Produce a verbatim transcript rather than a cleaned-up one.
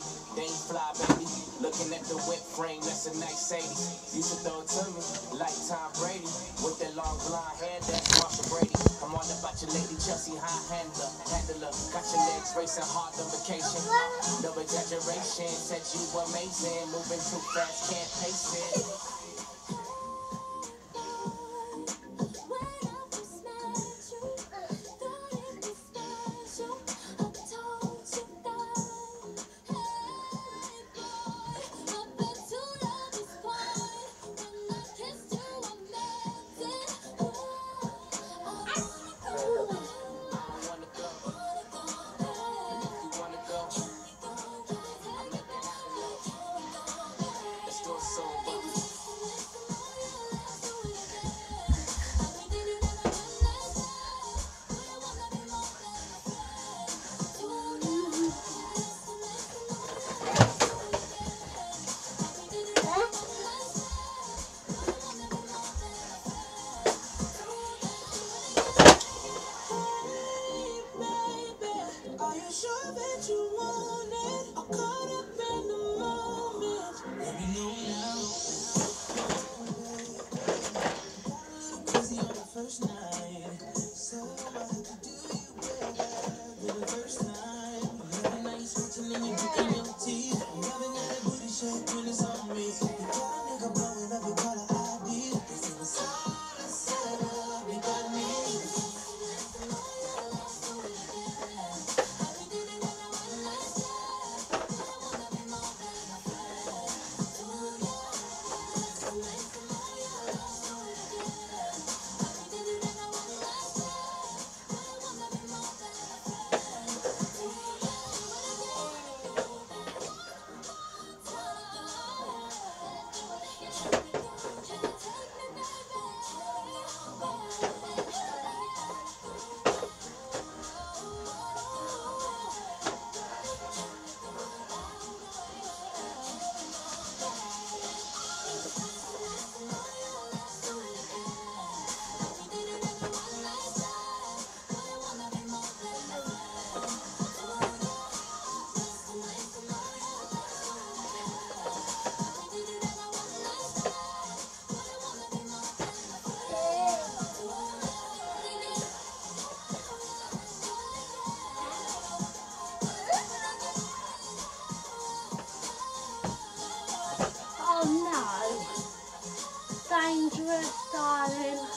They ain't fly, baby. Looking at the whip frame, that's a nice eighty. Used to throw it to me like Tom Brady. With that long blonde hair, that's Marsha Brady. I'm all about your lady Chelsea, high handler, handler. Got your legs racing hard on vacation. No exaggeration, said you amazing. Moving too fast, can't pace it. Oh no. Dangerous, darling.